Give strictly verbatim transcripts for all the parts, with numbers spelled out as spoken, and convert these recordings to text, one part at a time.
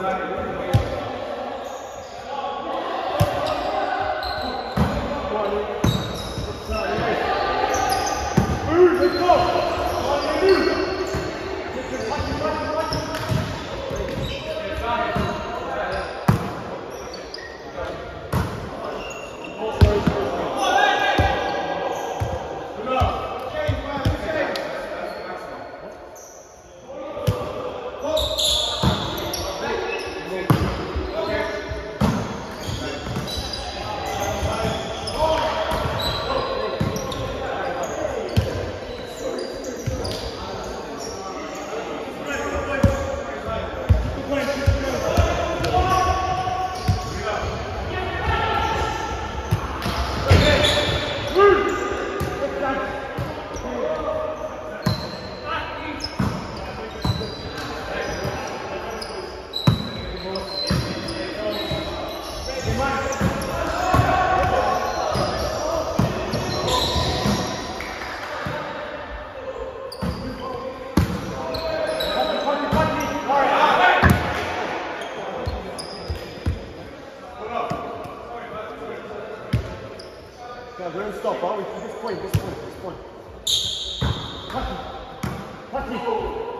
Yeah, we're in stop, aren't we? This point, this point, this point. Touch me. Touch me.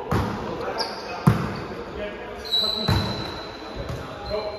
Touch me. Go.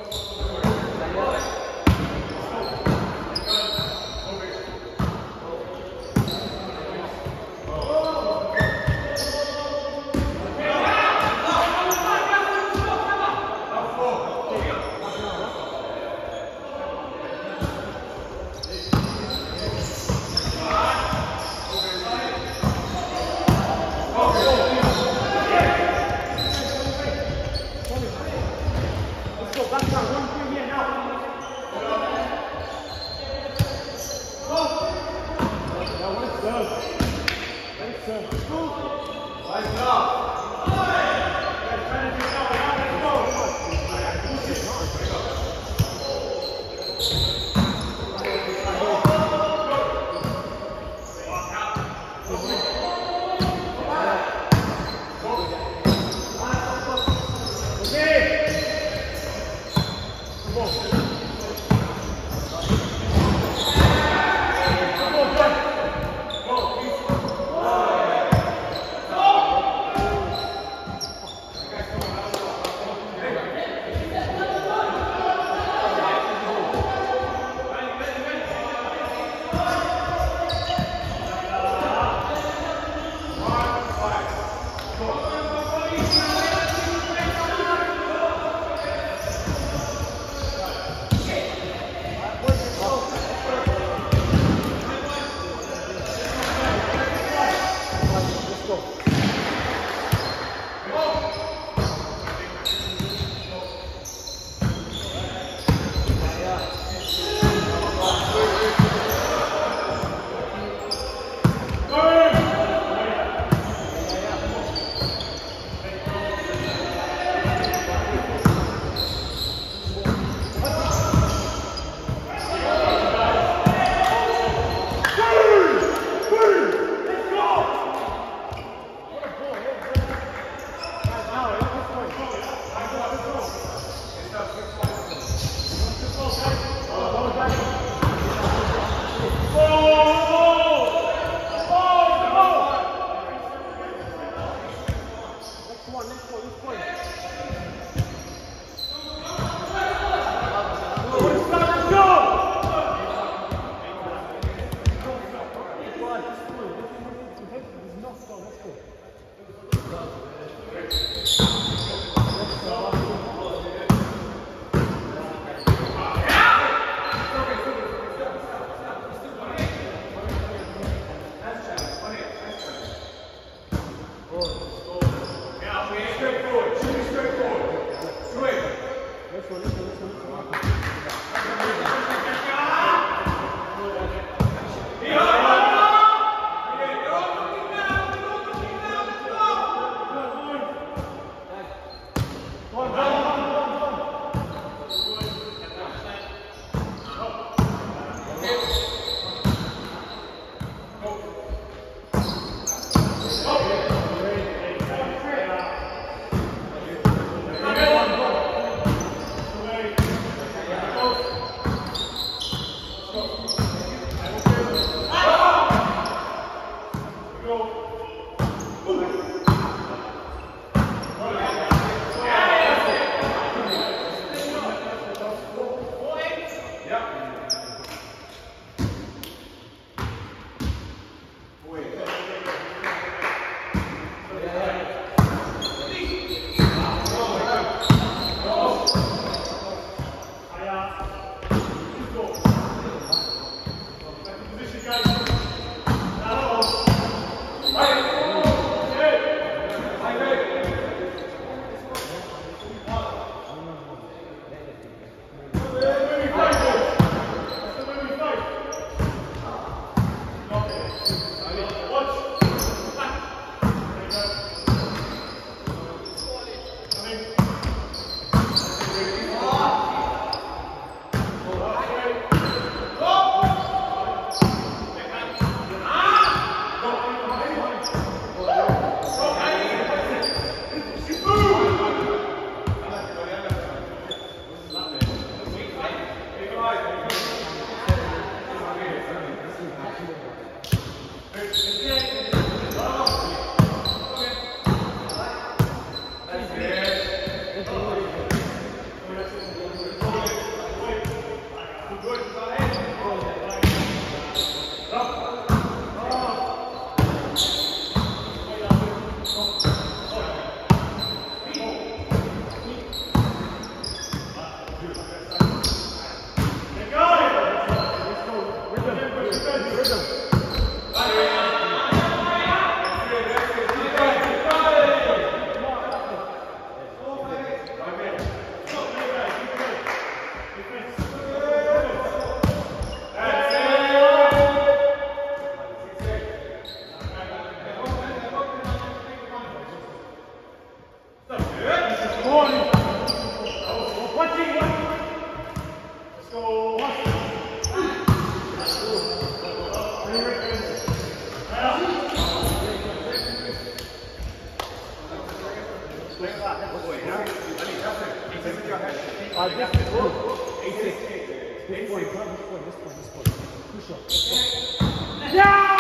Uh, this is good. eight six. This point, this point, this point, this point. Push up. Let's go.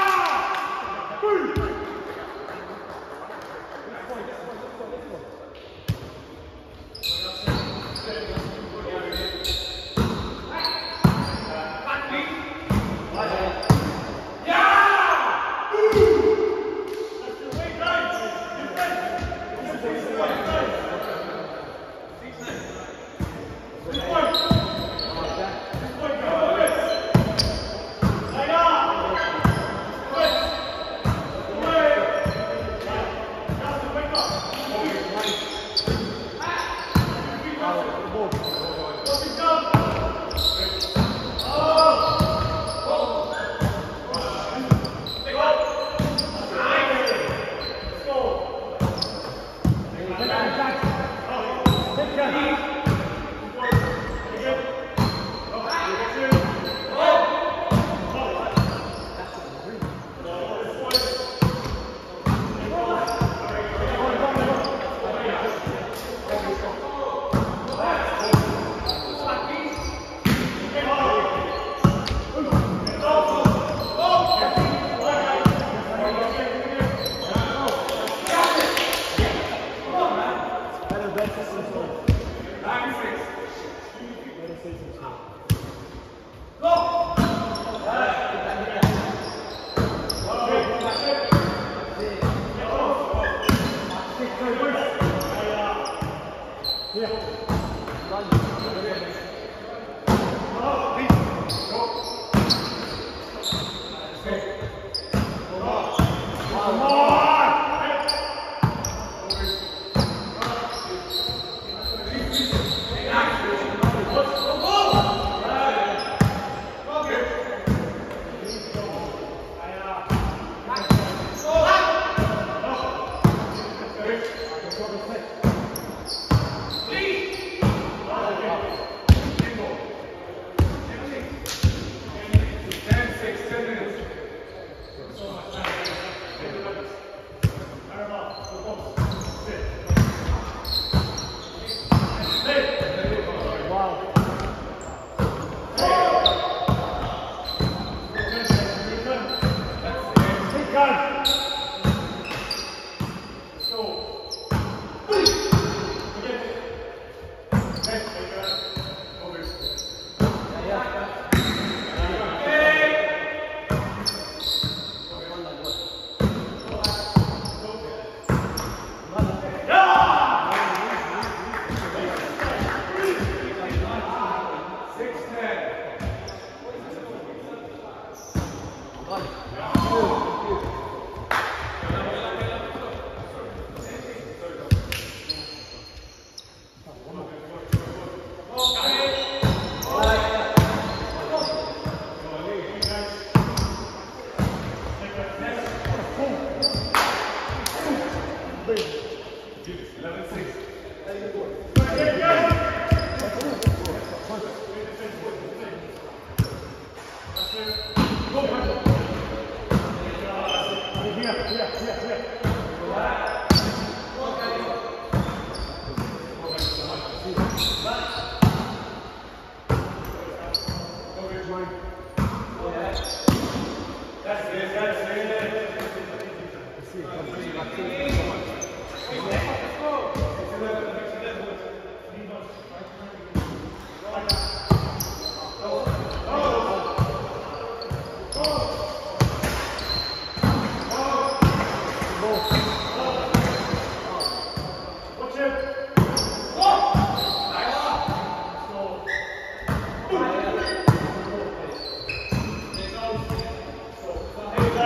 Yeah! Boom! This point, this point, this point, this point.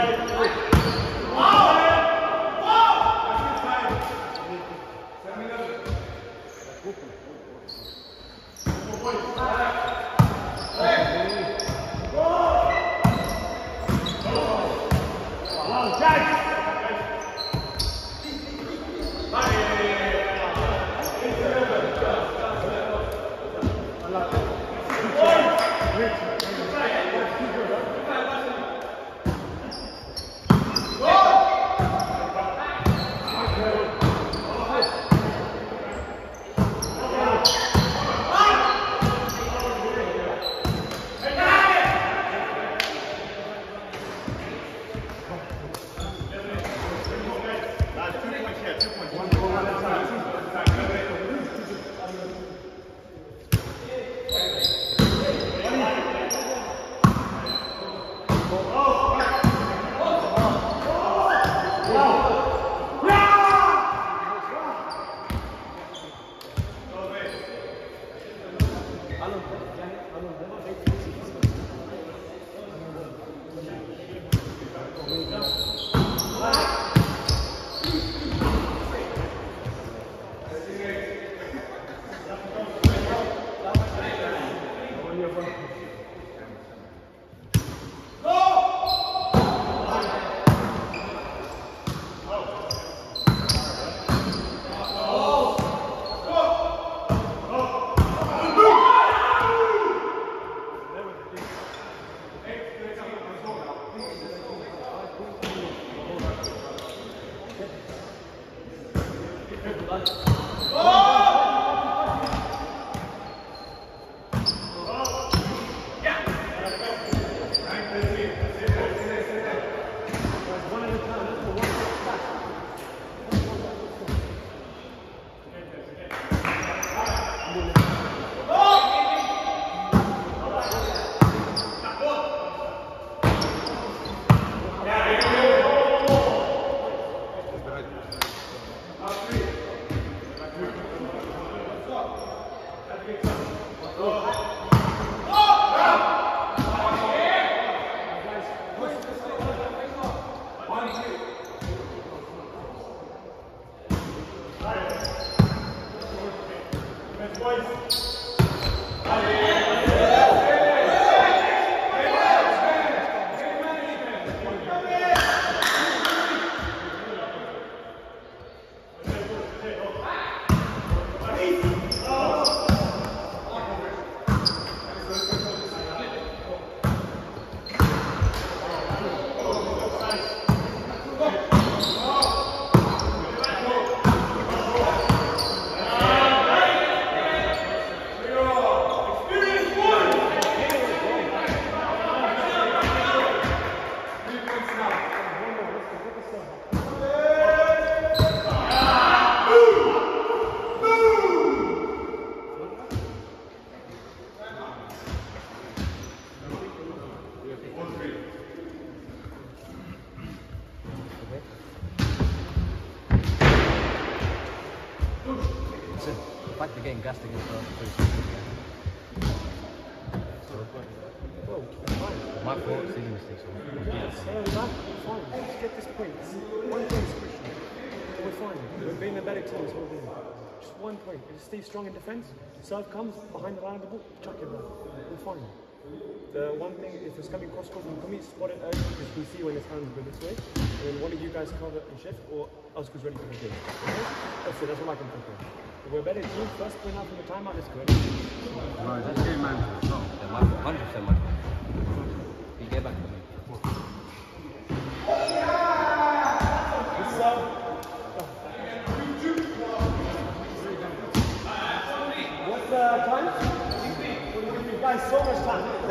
fact they're getting gassed against us. Well, it's fine. My fault, silly mistakes. Yes, yeah, that, fine. Let's get this point. One point is crucial. We're fine. We're being a better team this whole game. Just one point. Just stay strong in defense. Serve comes behind the line of the ball, chuck it down. We're fine. The one thing, if it's coming cross court, can we spot it early because we see when his hands go this way, and then one of you guys cover and shift, or us goes ready for the game. Okay? That's it. That's all I can think of. If we're a better team, first point out from the timeout is good. No, that's game management. No, they're my fault. one hundred percent my fault. You get back to me. This um, what's the time? You guys so much time.